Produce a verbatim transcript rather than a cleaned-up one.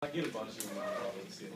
I get a bunch of them. Let's see.